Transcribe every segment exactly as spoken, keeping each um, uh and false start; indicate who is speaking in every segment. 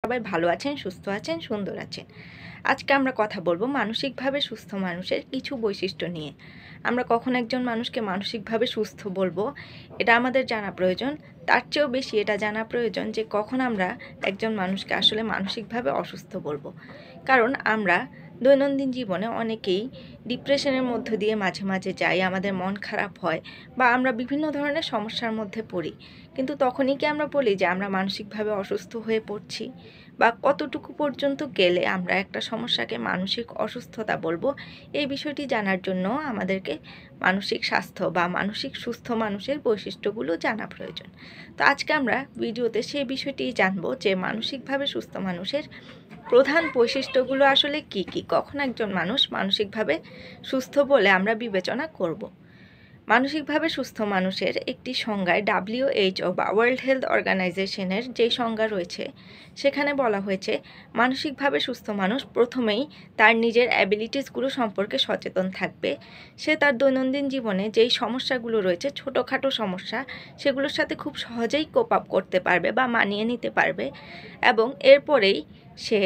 Speaker 1: সবাই ভালো আছেন, সুস্থ আছেন, সুন্দর আছেন। আজকে আমরা কথা বলবো মানসিকভাবে সুস্থ মানুষের কিছু বৈশিষ্ট্য নিয়ে। আমরা কখন একজন মানুষকে মানসিকভাবে সুস্থ বলবো, এটা আমাদের জানা প্রয়োজন। তার চেয়েও বেশি এটা জানা প্রয়োজন যে কখন আমরা একজন মানুষকে আসলে মানসিকভাবে অসুস্থ বলবো। কারণ আমরা দৈনন্দিন জীবনে অনেকেই ডিপ্রেশনের মধ্য দিয়ে মাঝে মাঝে যাই, আমাদের মন খারাপ হয় বা আমরা বিভিন্ন ধরনের সমস্যার মধ্যে পড়ি। কিন্তু তখনই কি আমরা বলি যে আমরা মানসিকভাবে অসুস্থ হয়ে পড়ছি? বা কতটুকু পর্যন্ত গেলে আমরা একটা সমস্যাকে মানসিক অসুস্থতা বলবো? এই বিষয়টি জানার জন্য আমাদেরকে মানসিক স্বাস্থ্য বা মানসিক সুস্থ মানুষের বৈশিষ্ট্যগুলো জানা প্রয়োজন। তো আজকে আমরা ভিডিওতে সেই বিষয়টিই জানবো যে মানসিকভাবে সুস্থ মানুষের প্রধান বৈশিষ্ট্যগুলো আসলে কি কি, কখন একজন মানুষ মানসিকভাবে সুস্থ বলে আমরা বিবেচনা করব। মানসিকভাবে সুস্থ মানুষের একটি সংজ্ঞায় ডাব্লিউএইচও বা ওয়ার্ল্ড হেলথ অর্গানাইজেশনের যে সংজ্ঞা রয়েছে সেখানে বলা হয়েছে মানসিকভাবে সুস্থ মানুষ প্রথমেই তার নিজের অ্যাবিলিটিসগুলো সম্পর্কে সচেতন থাকবে। সে তার দৈনন্দিন জীবনে যেই সমস্যাগুলো রয়েছে, ছোটোখাটো সমস্যা, সেগুলোর সাথে খুব সহজেই কোপ আপ করতে পারবে বা মানিয়ে নিতে পারবে এবং এরপরেই সে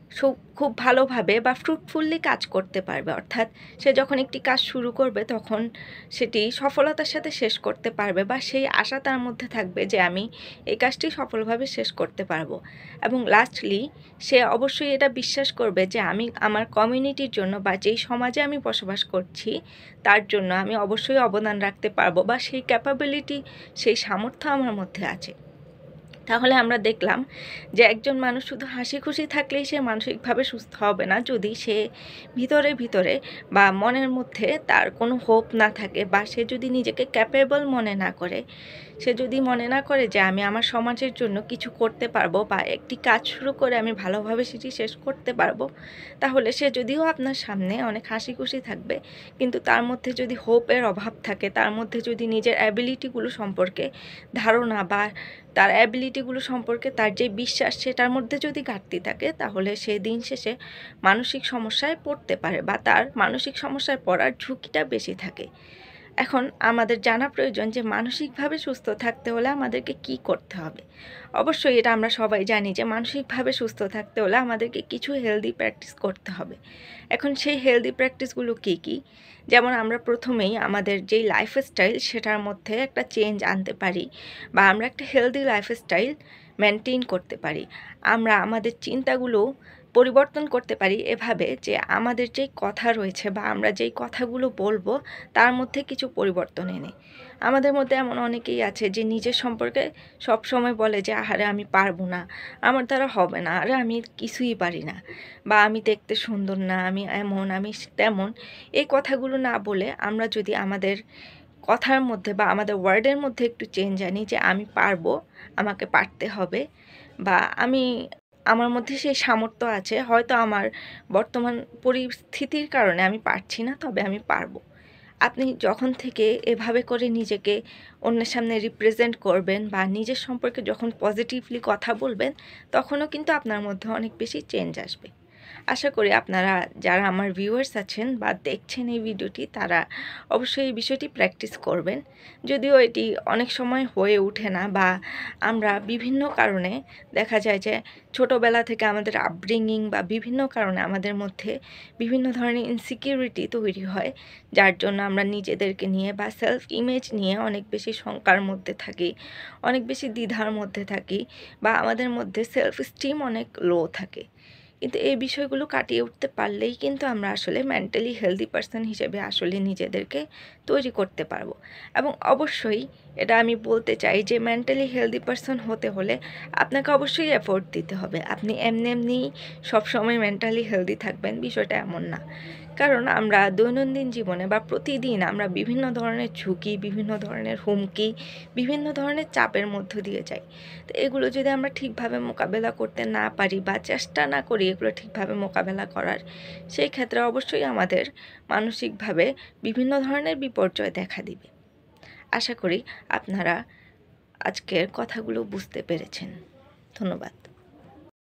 Speaker 1: খুব ভালোভাবে বা ফ্রুটফুলি কাজ করতে পারবে। অর্থাৎ সে যখন একটি কাজ শুরু করবে তখন সেটি সফলতার সাথে শেষ করতে পারবে বা সেই আশা তার মধ্যে থাকবে যে আমি এই কাজটি সফলভাবে শেষ করতে পারবো। এবং লাস্টলি সে অবশ্যই এটা বিশ্বাস করবে যে আমি আমার কমিউনিটির জন্য বা যেই সমাজে আমি বসবাস করছি তার জন্য আমি অবশ্যই অবদান রাখতে পারবো বা সেই ক্যাপাবিলিটি, সেই সামর্থ্য আমার মধ্যে আছে। তাহলে আমরা দেখলাম যে একজন মানুষ শুধু হাসি খুশি থাকলেই সে মানসিকভাবে সুস্থ হবে না। যদি সে ভিতরে ভিতরে বা মনের মধ্যে তার কোনো হোপ না থাকে বা সে যদি নিজেকে ক্যাপেবল মনে না করে, সে যদি মনে না করে যে আমি আমার সমাজের জন্য কিছু করতে পারবো বা একটি কাজ শুরু করে আমি ভালোভাবে সেটি শেষ করতে পারবো, তাহলে সে যদিও আপনার সামনে অনেক হাসি খুশি থাকবে, কিন্তু তার মধ্যে যদি হোপের অভাব থাকে, তার মধ্যে যদি নিজের অ্যাবিলিটিগুলো সম্পর্কে ধারণা বা তার অ্যাবিলিটিগুলো সম্পর্কে তার যে বিশ্বাস, সেটার মধ্যে যদি ঘাটতি থাকে, তাহলে সে দিন শেষে মানসিক সমস্যায় পড়তে পারে বা তার মানসিক সমস্যায় পড়ার ঝুঁকিটা বেশি থাকে। এখন আমাদের জানা প্রয়োজন যে মানসিকভাবে সুস্থ থাকতে হলে আমাদেরকে কি করতে হবে। অবশ্যই এটা আমরা সবাই জানি যে মানসিকভাবে সুস্থ থাকতে হলে আমাদেরকে কিছু হেলদি প্র্যাকটিস করতে হবে। এখন সেই হেলদি প্র্যাকটিসগুলো কী কী? যেমন আমরা প্রথমেই আমাদের যেই লাইফস্টাইল সেটার মধ্যে একটা চেঞ্জ আনতে পারি বা আমরা একটা হেলদি লাইফস্টাইল মেনটেন করতে পারি। আমরা আমাদের চিন্তাগুলো পরিবর্তন করতে পারি এভাবে যে আমাদের যেই কথা রয়েছে বা আমরা যেই কথাগুলো বলবো তার মধ্যে কিছু পরিবর্তন এনে। আমাদের মধ্যে এমন অনেকেই আছে যে নিজের সম্পর্কে সবসময় বলে যে আহারে আমি পারবো না, আমার দ্বারা হবে না, আরে আমি কিছুই পারি না, বা আমি দেখতে সুন্দর না, আমি এমন, আমি তেমন। এই কথাগুলো না বলে আমরা যদি আমাদের কথার মধ্যে বা আমাদের ওয়ার্ডের মধ্যে একটু চেঞ্জ আনি যে আমি পারবো, আমাকে পারতে হবে, বা আমি আমার মধ্যে সেই সামর্থ্য আছে, হয়তো আমার বর্তমান পরিস্থিতির কারণে আমি পারছি না, তবে আমি পারবো। আপনি যখন থেকে এভাবে করে নিজেকে অন্যের সামনে রিপ্রেজেন্ট করবেন বা নিজের সম্পর্কে যখন পজিটিভলি কথা বলবেন, তখনও কিন্তু আপনার মধ্যে অনেক বেশি চেঞ্জ আসবে। আশা করি আপনারা যারা আমার ভিউয়ার্স আছেন বা দেখছেন এই ভিডিওটি, তারা অবশ্যই এই বিষয়টি প্র্যাকটিস করবেন। যদিও এটি অনেক সময় হয়ে ওঠে না বা আমরা বিভিন্ন কারণে দেখা যায় যে ছোটোবেলা থেকে আমাদের আপব্রিঙ্গিং বা বিভিন্ন কারণে আমাদের মধ্যে বিভিন্ন ধরনের ইনসিকিউরিটি তৈরি হয়, যার জন্য আমরা নিজেদেরকে নিয়ে বা সেলফ ইমেজ নিয়ে অনেক বেশি শঙ্কার মধ্যে থাকি, অনেক বেশি দ্বিধার মধ্যে থাকি, বা আমাদের মধ্যে সেলফ স্টিম অনেক লো থাকে। কিন্তু এই বিষয়গুলো কাটিয়ে উঠতে পারলেই কিন্তু আমরা আসলে মেন্টালি হেলদি পারসন হিসেবে আসলে নিজেদেরকে তৈরি করতে পারবো। এবং অবশ্যই এটা আমি বলতে চাই যে মেন্টালি হেলদি পারসন হতে হলে আপনাকে অবশ্যই এফোর্ট দিতে হবে। আপনি এমনি এমনি সবসময় মেন্টালি হেলদি থাকবেন, বিষয়টা এমন না। কারণ আমরা দৈনন্দিন জীবনে বা প্রতিদিন আমরা বিভিন্ন ধরনের ঝুঁকি, বিভিন্ন ধরনের হুমকি, বিভিন্ন ধরনের চাপের মধ্য দিয়ে যাই। তো এগুলো যদি আমরা ঠিকভাবে মোকাবেলা করতে না পারি বা চেষ্টা না করি এগুলো ঠিকভাবে মোকাবেলা করার, সেই ক্ষেত্রে অবশ্যই আমাদের মানসিকভাবে বিভিন্ন ধরনের বিপর্যয় দেখা দিবে। আশা করি আপনারা আজকের কথাগুলো বুঝতে পেরেছেন। ধন্যবাদ।